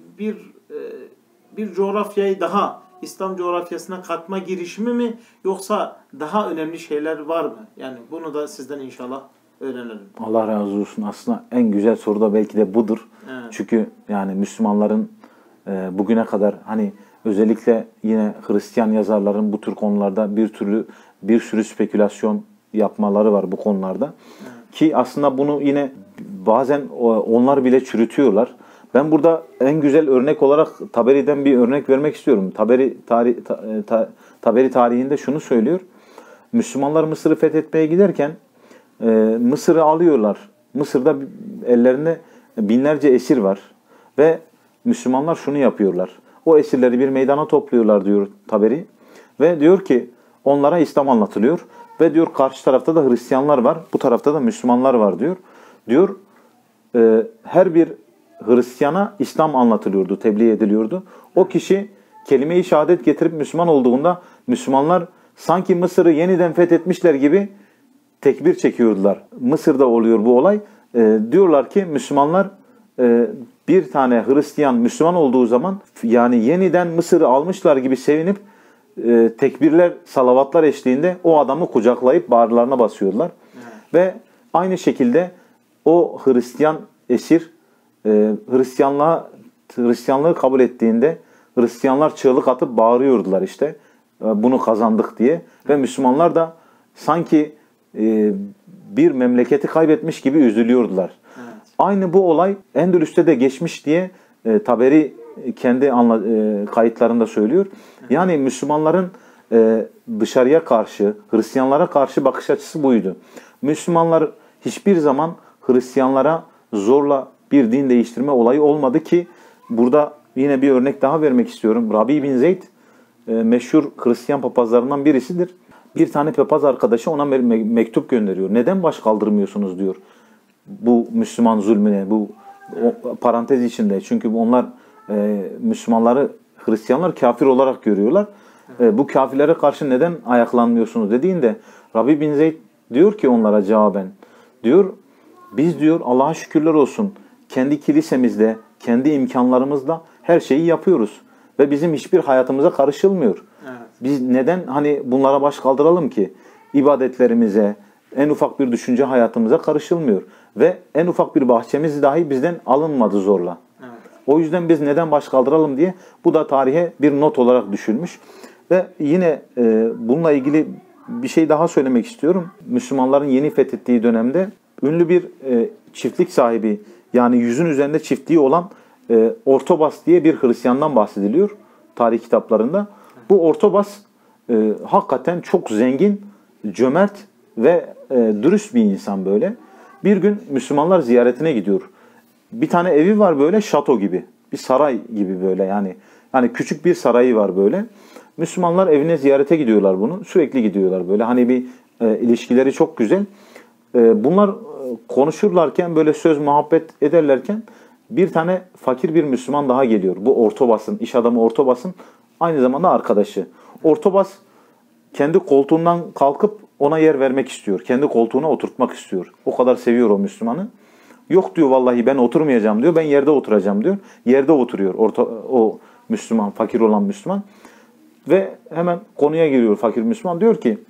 bir coğrafyayı daha İslam coğrafyasına katma girişimi mi yoksa daha önemli şeyler var mı? Yani bunu da sizden inşallah öğrenelim. Allah razı olsun. Aslında en güzel soru da belki de budur. Evet. Çünkü yani Müslümanların bugüne kadar hani özellikle yine Hristiyan yazarların bu tür konularda bir sürü spekülasyon yapmaları var bu konularda. Evet. Ki aslında bunu yine bazen onlar bile çürütüyorlar. Ben burada en güzel örnek olarak Taberi'den bir örnek vermek istiyorum. Taberi tarihinde şunu söylüyor. Müslümanlar Mısır'ı fethetmeye giderken Mısır'ı alıyorlar. Mısır'da ellerinde binlerce esir var. Ve Müslümanlar şunu yapıyorlar. O esirleri bir meydana topluyorlar diyor Taberi. Ve diyor ki onlara İslam anlatılıyor. Ve diyor karşı tarafta da Hristiyanlar var. Bu tarafta da Müslümanlar var diyor. Diyor her bir Hristiyana İslam anlatılıyordu, tebliğ ediliyordu. O kişi kelime-i şehadet getirip Müslüman olduğunda Müslümanlar sanki Mısır'ı yeniden fethetmişler gibi tekbir çekiyordular. Mısır'da oluyor bu olay. Diyorlar ki Müslümanlar bir tane Hristiyan Müslüman olduğu zaman yani yeniden Mısır'ı almışlar gibi sevinip tekbirler, salavatlar eşliğinde o adamı kucaklayıp bağırlarına basıyorlar. Evet. Ve aynı şekilde o Hristiyan esir Hristiyanlığı kabul ettiğinde Hristiyanlar çığlık atıp bağırıyordular işte bunu kazandık diye ve Müslümanlar da sanki bir memleketi kaybetmiş gibi üzülüyordular. Evet. Aynı bu olay Endülüs'te de geçmiş diye Taberi kendi kayıtlarında söylüyor. Evet. Yani Müslümanların dışarıya karşı, Hristiyanlara karşı bakış açısı buydu. Müslümanlar hiçbir zaman Hristiyanlara zorla bir din değiştirme olayı olmadı ki burada yine bir örnek daha vermek istiyorum. Rabi bin Zeyd meşhur Hristiyan papazlarından birisidir. Bir tane papaz arkadaşı ona mektup gönderiyor. Neden baş kaldırmıyorsunuz diyor. Bu Müslüman zulmüne, bu parantez içinde. Çünkü onlar Müslümanları, Hristiyanlar kafir olarak görüyorlar. Bu kafirlere karşı neden ayaklanmıyorsunuz dediğinde Rabi bin Zeyd diyor ki onlara cevaben diyor biz diyor Allah'a şükürler olsun kendi kilisemizde, kendi imkanlarımızla her şeyi yapıyoruz. Ve bizim hiçbir hayatımıza karışılmıyor. Evet. Biz neden hani bunlara baş kaldıralım ki? İbadetlerimize, en ufak bir düşünce hayatımıza karışılmıyor. Ve en ufak bir bahçemiz dahi bizden alınmadı zorla. Evet. O yüzden biz neden baş kaldıralım diye bu da tarihe bir not olarak düşülmüş. Ve yine bununla ilgili bir şey daha söylemek istiyorum. Müslümanların yeni fethettiği dönemde ünlü bir çiftlik sahibi yani 100'ün üzerinde çiftliği olan Ortobas diye bir Hristiyandan bahsediliyor tarih kitaplarında. Bu Ortobas hakikaten çok zengin, cömert ve dürüst bir insan böyle. Bir gün Müslümanlar ziyaretine gidiyor. Bir tane evi var böyle şato gibi, bir saray gibi böyle yani küçük bir sarayı var böyle. Müslümanlar evine ziyarete gidiyorlar bunu. Sürekli gidiyorlar böyle. Hani bir ilişkileri çok güzel. Bunlar konuşurlarken böyle söz muhabbet ederlerken bir tane fakir bir Müslüman daha geliyor. Bu Ortobas'ın, iş adamı Ortobas'ın aynı zamanda arkadaşı. Ortobas kendi koltuğundan kalkıp ona yer vermek istiyor. Kendi koltuğuna oturtmak istiyor. O kadar seviyor o Müslümanı. Yok diyor vallahi ben oturmayacağım diyor. Ben yerde oturacağım diyor. Yerde oturuyor o Müslüman, fakir olan Müslüman. Ve hemen konuya giriyor fakir Müslüman. Diyor ki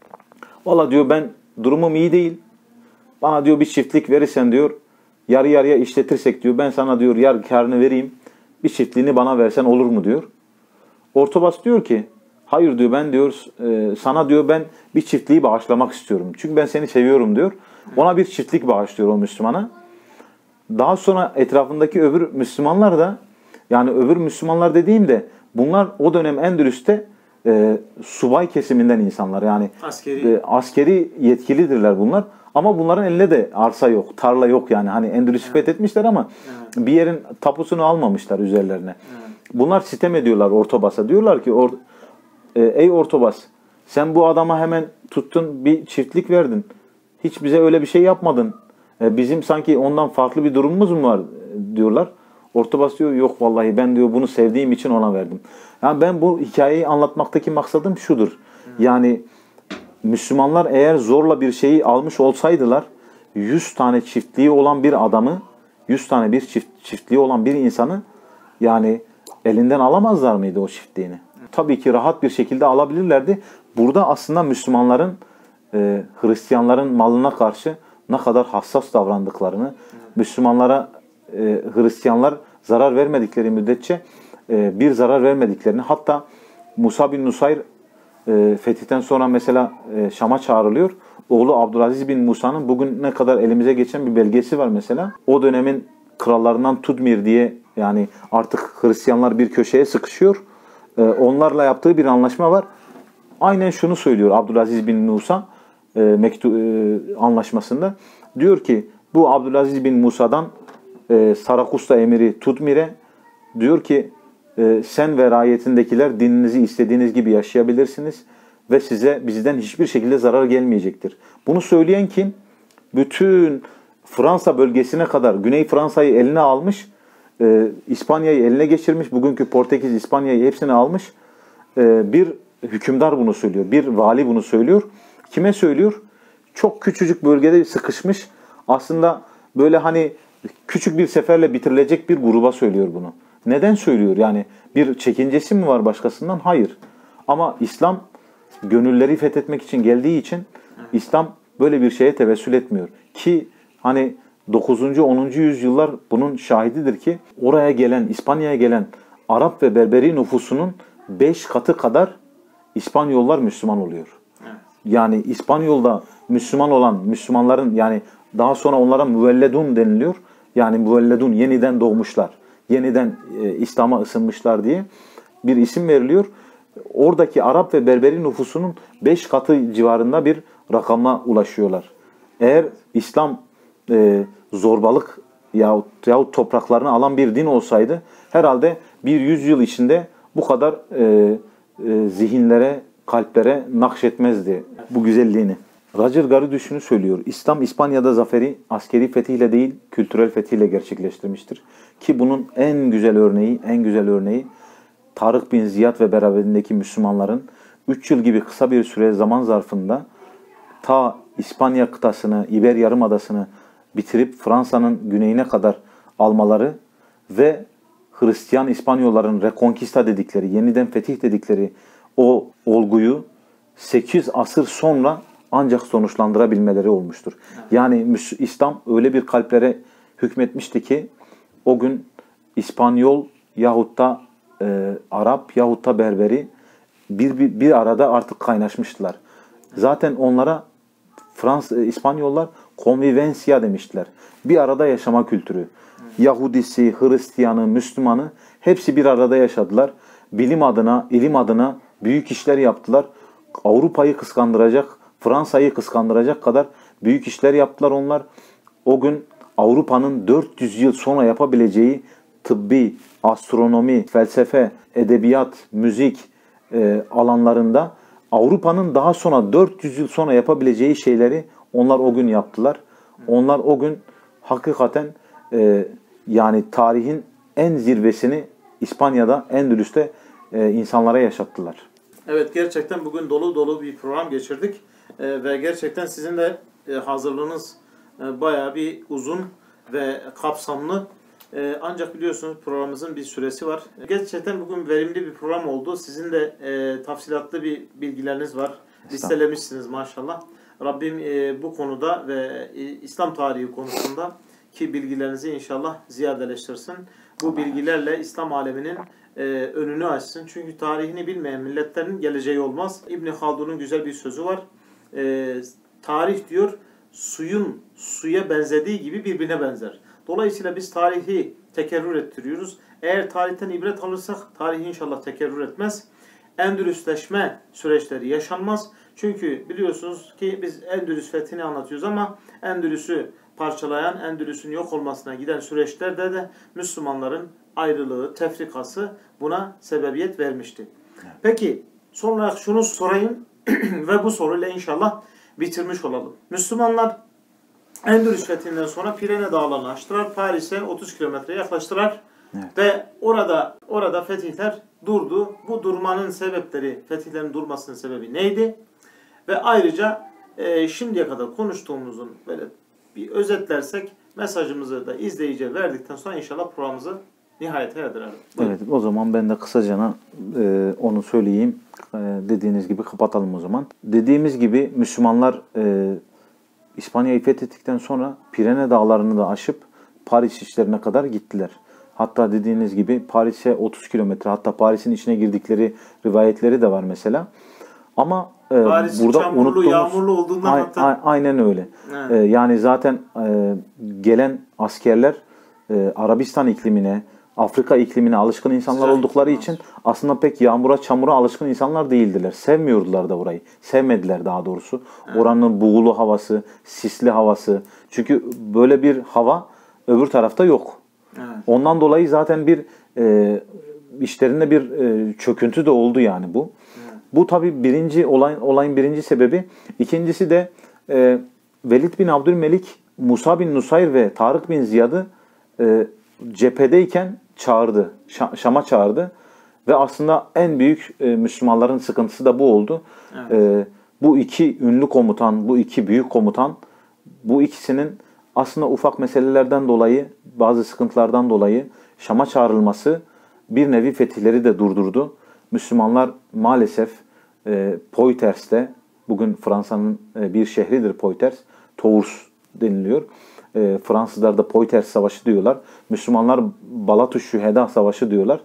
valla diyor ben durumum iyi değil. Bana diyor bir çiftlik verirsen diyor yarı yarıya işletirsek diyor ben sana diyor yar karını vereyim. Bir çiftliğini bana versen olur mu diyor. Ortobas diyor ki hayır diyor ben diyor sana diyor ben bir çiftliği bağışlamak istiyorum. Çünkü ben seni seviyorum diyor. Ona bir çiftlik bağışlıyor o Müslümana. Daha sonra etrafındaki öbür Müslümanlar da yani öbür Müslümanlar dediğimde bunlar o dönem Endülüs'te subay kesiminden insanlar. Yani askeri yetkilidirler bunlar. Ama bunların elinde de arsa yok, tarla yok yani. Hani Endülüs'ü fethetmişler ama bir yerin tapusunu almamışlar üzerlerine. Bunlar sitem ediyorlar Ortobas'a. Diyorlar ki ey Ortobas, sen bu adama hemen tuttun bir çiftlik verdin. Hiç bize öyle bir şey yapmadın. Bizim sanki ondan farklı bir durumumuz mu var diyorlar. Ortobas diyor yok vallahi ben diyor bunu sevdiğim için ona verdim. Yani ben bu hikayeyi anlatmaktaki maksadım şudur. Yani Müslümanlar eğer zorla bir şeyi almış olsaydılar 100 tane çiftliği olan bir adamı, 100 tane bir çiftliği olan bir insanı yani elinden alamazlar mıydı o çiftliğini? Tabii ki rahat bir şekilde alabilirlerdi. Burada aslında Müslümanların Hristiyanların malına karşı ne kadar hassas davrandıklarını, Müslümanlara Hristiyanlar zarar vermedikleri müddetçe bir zarar vermediklerini, hatta Musa bin Nusayr fetihten sonra mesela Şam'a çağrılıyor. Oğlu Abdülaziz bin Musa'nın bugün ne kadar elimize geçen bir belgesi var mesela. O dönemin krallarından Tudmir diye yani artık Hristiyanlar bir köşeye sıkışıyor. Onlarla yaptığı bir anlaşma var. Aynen şunu söylüyor Abdülaziz bin Musa anlaşmasında. Diyor ki bu Abdülaziz bin Musa'dan Sarakusta emiri Tudmir'e diyor ki sen ve rayetindekiler dininizi istediğiniz gibi yaşayabilirsiniz ve size bizden hiçbir şekilde zarar gelmeyecektir. Bunu söyleyen kim? Bütün Fransa bölgesine kadar Güney Fransa'yı eline almış, İspanya'yı eline geçirmiş, bugünkü Portekiz, İspanya'yı hepsini almış bir hükümdar bunu söylüyor, bir vali bunu söylüyor. Kime söylüyor? Çok küçücük bölgede sıkışmış, aslında böyle hani küçük bir seferle bitirilecek bir gruba söylüyor bunu. Neden söylüyor? Yani bir çekincesi mi var başkasından? Hayır. Ama İslam gönülleri fethetmek için geldiği için İslam böyle bir şeye tevessül etmiyor. Ki hani 9. 10. yüzyıllar bunun şahididir ki oraya gelen, İspanya'ya gelen Arap ve Berberi nüfusunun 5 katı kadar İspanyollar Müslüman oluyor. Yani İspanyol'da Müslüman olan Müslümanların yani daha sonra onlara müvelledun deniliyor. Yani müvelledun yeniden doğmuşlar. Yeniden İslam'a ısınmışlar diye bir isim veriliyor. Oradaki Arap ve Berberi nüfusunun 5 katı civarında bir rakama ulaşıyorlar. Eğer İslam zorbalık yahut topraklarını alan bir din olsaydı herhalde bir 100 yıl içinde bu kadar zihinlere, kalplere nakşetmezdi bu güzelliğini. Roger Garridou şunu söylüyor. İslam İspanya'da zaferi askeri fetihle değil, kültürel fetihle gerçekleştirmiştir. Ki bunun en güzel örneği Tarık bin Ziyad ve beraberindeki Müslümanların 3 yıl gibi kısa bir süre zaman zarfında ta İspanya kıtasını, İber Yarımadası'nı bitirip Fransa'nın güneyine kadar almaları ve Hristiyan İspanyolların Reconquista dedikleri, yeniden fetih dedikleri o olguyu 8 asır sonra ancak sonuçlandırabilmeleri olmuştur. Yani İslam öyle bir kalplere hükmetmişti ki o gün İspanyol yahut da Arap yahut da Berberi bir arada artık kaynaşmıştılar. Zaten onlara İspanyollar convivencia demiştiler. Bir arada yaşama kültürü. Yahudisi, Hristiyanı, Müslümanı hepsi bir arada yaşadılar. Bilim adına, ilim adına büyük işler yaptılar. Avrupa'yı kıskandıracak, Fransa'yı kıskandıracak kadar büyük işler yaptılar onlar. O gün Avrupa'nın 400 yıl sonra yapabileceği tıbbi, astronomi, felsefe, edebiyat, müzik alanlarında Avrupa'nın daha sonra 400 yıl sonra yapabileceği şeyleri onlar o gün yaptılar. Onlar o gün hakikaten yani tarihin en zirvesini İspanya'da, Endülüs'te insanlara yaşattılar. Evet, gerçekten bugün dolu dolu bir program geçirdik ve gerçekten sizin de hazırlığınız bayağı bir uzun ve kapsamlı. Ancak biliyorsunuz programımızın bir süresi var. Gerçekten bugün verimli bir program oldu. Sizin de tafsilatlı bir bilgileriniz var. Listelemişsiniz maşallah. Rabbim bu konuda ve İslam tarihi konusunda ki bilgilerinizi inşallah ziyadeleştirsin. Bu bilgilerle İslam aleminin önünü açsın. Çünkü tarihini bilmeyen milletlerin geleceği olmaz. İbn Haldun'un güzel bir sözü var. Tarih diyor, suyun suya benzediği gibi birbirine benzer. Dolayısıyla biz tarihi tekerrür ettiriyoruz. Eğer tarihten ibret alırsak tarihi inşallah tekerrür etmez. Endülüsleşme süreçleri yaşanmaz. Çünkü biliyorsunuz ki biz Endülüs fethini anlatıyoruz ama Endülüs'ü parçalayan, Endülüs'ün yok olmasına giden süreçlerde de Müslümanların ayrılığı, tefrikası buna sebebiyet vermişti. Peki son olarak şunu sorayım ve bu soruyla inşallah bitirmiş olalım. Müslümanlar Endülüs fethinden sonra Pirene Dağları'nı açtılar. Paris'e 30 kilometre yaklaştılar. Evet. Ve orada fetihler durdu. Bu durmanın sebepleri, fetihlerin durmasının sebebi neydi? Ve ayrıca şimdiye kadar konuştuğumuzun böyle bir özetlersek mesajımızı da izleyiciye verdikten sonra inşallah programımızı nihayete erdirelim. Buyurun. Evet, o zaman ben de kısacana onu söyleyeyim. Dediğiniz gibi kapatalım o zaman. Dediğimiz gibi Müslümanlar İspanya'yı fethettikten sonra Pirene Dağları'nı da aşıp Paris içlerine kadar gittiler. Hatta dediğiniz gibi Paris'e 30 kilometre, hatta Paris'in içine girdikleri rivayetleri de var mesela. Ama Paris'in burada çamurlu, yağmurlu olduğundan hatta... Aynen öyle. Evet. Yani zaten gelen askerler Arabistan iklimine, Afrika iklimine alışkın insanlar Sıcak oldukları iklim için aslında pek yağmura, çamura alışkın insanlar değildiler. Sevmiyordular da orayı. Sevmediler daha doğrusu. Evet. Oranın buğulu havası, sisli havası. Çünkü böyle bir hava öbür tarafta yok. Evet. Ondan dolayı zaten bir işlerinde bir çöküntü de oldu yani bu. Evet. Bu tabii olayın birinci sebebi. İkincisi de Velid bin Abdülmelik, Musa bin Nusayr ve Tarık bin Ziyad'ı cephedeyken çağırdı. Şam'a çağırdı. Ve aslında en büyük Müslümanların sıkıntısı da bu oldu. Evet. Bu iki ünlü komutan, bu iki büyük komutan, bu ikisinin aslında ufak meselelerden dolayı, bazı sıkıntılardan dolayı Şam'a çağrılması bir nevi fetihleri de durdurdu. Müslümanlar maalesef Poitiers'te, bugün Fransa'nın bir şehridir Poitiers, Tours deniliyor. Fransızlar da Poitiers Savaşı diyorlar. Müslümanlar Balat-ı Şüheda Savaşı diyorlar.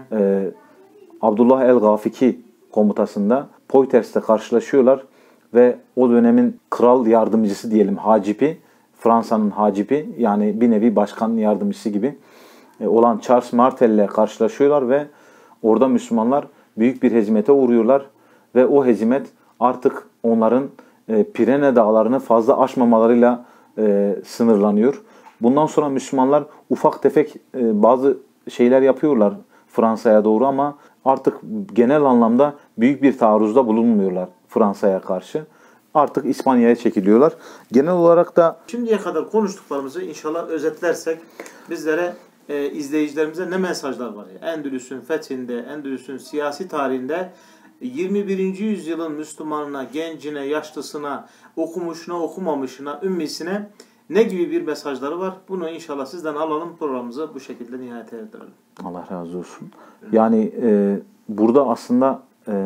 Abdullah el-Gafiki komutasında Poitiers'te karşılaşıyorlar ve o dönemin kral yardımcısı diyelim, Hacipi, Fransa'nın Hacipi, yani bir nevi başkan yardımcısı gibi olan Charles Martel ile karşılaşıyorlar ve orada Müslümanlar büyük bir hezimete uğruyorlar ve o hezimet artık onların Pirene Dağları'nı fazla aşmamalarıyla sınırlanıyor. Bundan sonra Müslümanlar ufak tefek bazı şeyler yapıyorlar Fransa'ya doğru ama artık genel anlamda büyük bir taarruzda bulunmuyorlar Fransa'ya karşı. Artık İspanya'ya çekiliyorlar. Genel olarak da şimdiye kadar konuştuklarımızı inşallah özetlersek bizlere, izleyicilerimize ne mesajlar var? Endülüs'ün fethinde, Endülüs'ün siyasi tarihinde 21. yüzyılın Müslümanına, gencine, yaşlısına, okumuşuna, okumamışına, ümmisine ne gibi bir mesajları var? Bunu inşallah sizden alalım, programımızı bu şekilde nihayete erdirelim. Allah razı olsun. Yani burada aslında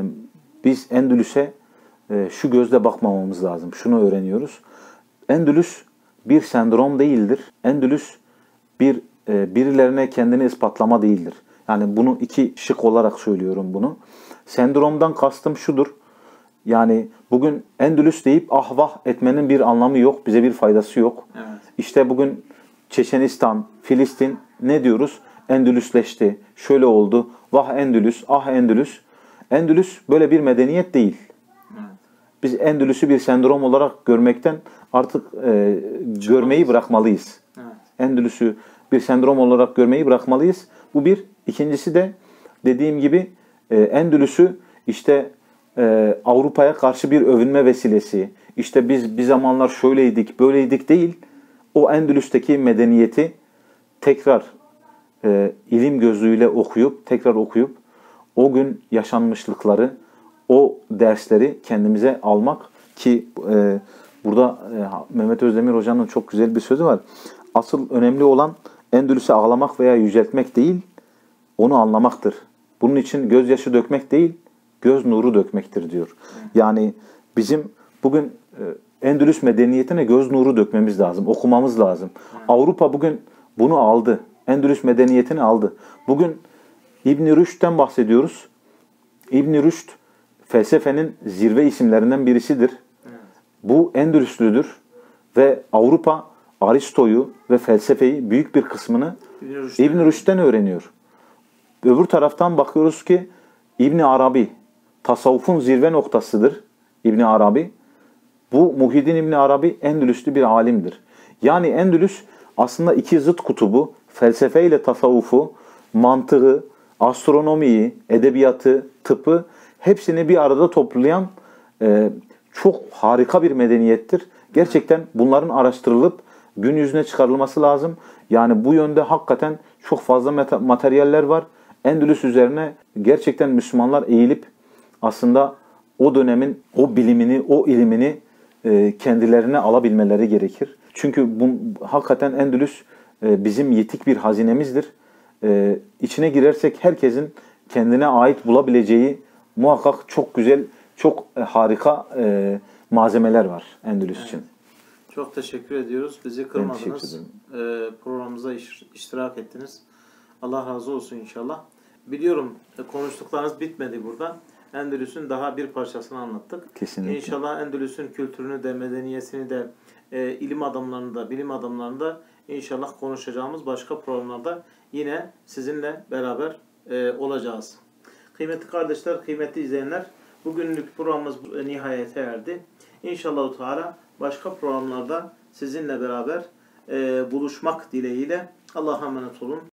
biz Endülüs'e şu gözle bakmamamız lazım. Şunu öğreniyoruz. Endülüs bir sendrom değildir. Endülüs birilerine kendini ispatlama değildir. Yani bunu iki şık olarak söylüyorum bunu. Sendromdan kastım şudur. Yani bugün Endülüs deyip ah vah etmenin bir anlamı yok. Bize bir faydası yok. Evet. İşte bugün Çeçenistan, Filistin ne diyoruz? Endülüsleşti. Şöyle oldu. Vah Endülüs, ah Endülüs. Endülüs böyle bir medeniyet değil. Evet. Biz Endülüs'ü bir sendrom olarak görmekten artık görmeyi bırakmalıyız. Evet. Endülüs'ü bir sendrom olarak görmeyi bırakmalıyız. Bu bir. İkincisi de dediğim gibi Endülüs'ü işte Avrupa'ya karşı bir övünme vesilesi, işte biz bir zamanlar şöyleydik, böyleydik değil, o Endülüs'teki medeniyeti tekrar ilim gözüyle tekrar okuyup, o gün yaşanmışlıkları, o dersleri kendimize almak ki burada Mehmet Özdemir Hoca'nın çok güzel bir sözü var. Asıl önemli olan Endülüs'e ağlamak veya yüceltmek değil, onu anlamaktır. Bunun için gözyaşı dökmek değil, göz nuru dökmektir diyor. Yani bizim bugün Endülüs medeniyetine göz nuru dökmemiz lazım, okumamız lazım. Avrupa bugün bunu aldı. Endülüs medeniyetini aldı. Bugün İbn-i Rüşd'den bahsediyoruz. İbn-i Rüşd felsefenin zirve isimlerinden birisidir. Bu Endülüslüdür ve Avrupa Aristo'yu ve felsefeyi büyük bir kısmını İbn-i Rüşd'den öğreniyor. Öbür taraftan bakıyoruz ki İbn Arabi, tasavvufun zirve noktasıdır İbn Arabi. Bu Muhyiddin İbn Arabi Endülüslü bir alimdir. Yani Endülüs aslında iki zıt kutubu, felsefe ile tasavvufu, mantığı, astronomiyi, edebiyatı, tıbbı hepsini bir arada toplayan çok harika bir medeniyettir. Gerçekten bunların araştırılıp gün yüzüne çıkarılması lazım. Yani bu yönde hakikaten çok fazla materyaller var. Endülüs üzerine gerçekten Müslümanlar eğilip aslında o dönemin o bilimini, o ilimini kendilerine alabilmeleri gerekir. Çünkü hakikaten Endülüs bizim yetik bir hazinemizdir. İçine girersek herkesin kendine ait bulabileceği muhakkak çok güzel, çok harika malzemeler var Endülüs için. Çok teşekkür ediyoruz. Bizi kırmadınız. Programımıza iştirak ettiniz. Allah razı olsun inşallah. Biliyorum konuştuklarınız bitmedi burada. Endülüs'ün daha bir parçasını anlattık. Kesinlikle. İnşallah Endülüs'ün kültürünü de, medeniyetini de, ilim adamlarını da, bilim adamlarını da inşallah konuşacağımız başka programlarda yine sizinle beraber olacağız. Kıymetli kardeşler, kıymetli izleyenler, bugünlük programımız nihayete erdi. İnşallah Teala başka programlarda sizinle beraber buluşmak dileğiyle Allah'a emanet olun.